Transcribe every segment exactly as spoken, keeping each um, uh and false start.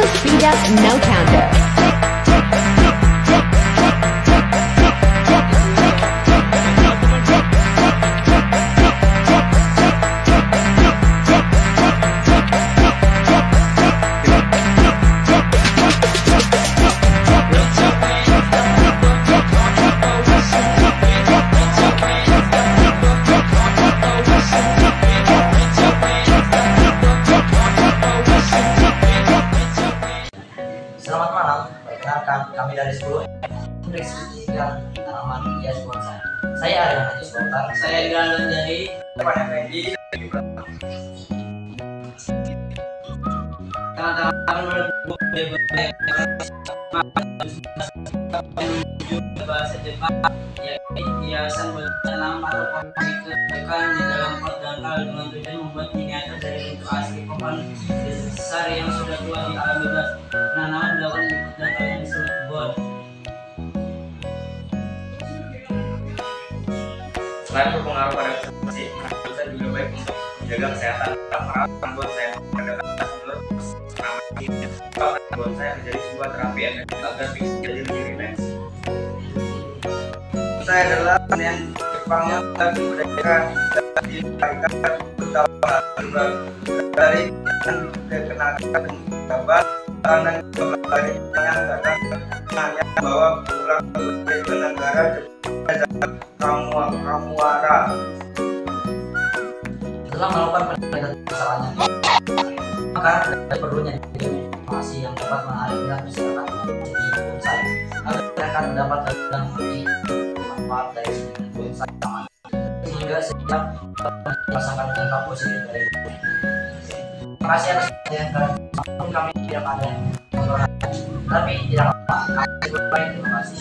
speed up, no counter. Selamat malam, perkenalkan kami dari sepuluh Rizky dan Tanaman Hias Bonsai. Saya Aryan Haji Sultan. Saya Gandon Jadi Depan Effendi. Teman-teman menuju bahasa Jepang, yaitu hiasan bertanam atau komposi kebijakan di dalam pot dangkal dengan tujuan membuat miniatur dari bentuk asli pohon besar yang sudah tua di alam bebas. Penanaman dilakukan di pot dangkal yang disebut bon. Selain berpengaruh pada konservasi, bonsai juga baik untuk menjaga kesehatan. Perawatan bonsai pada menurut bonsai menjadi sebuah terapi efektif agar pikiran jadi lebih rileks. Bonsai adalah kesenian Jepang yang dibudayakan dan dilestarikan bertahun-tahun dari kekenalkan gambar tangan kembali yang datang hanya bawa pulang ke negara Jepang Kamuara. Setelah melakukan penelitian kesalahannya, maka ada perlunya informasi yang dapat menarik minat masyarakat di bonsai agar mereka dapat mengerti manfaat dari seni bonsai taman, sehingga setiap merasakan dampak positif dari bonsai. Terima kasih atas perhatian kalian. Walaupun kami tidak ada yang tapi tidak apa-apa. Kami berbaik. Terima kasih.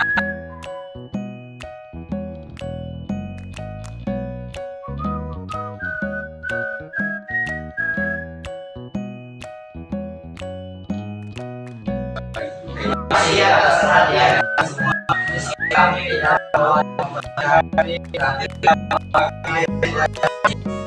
Terima kasih atas perhatian semua. Kami tidak mau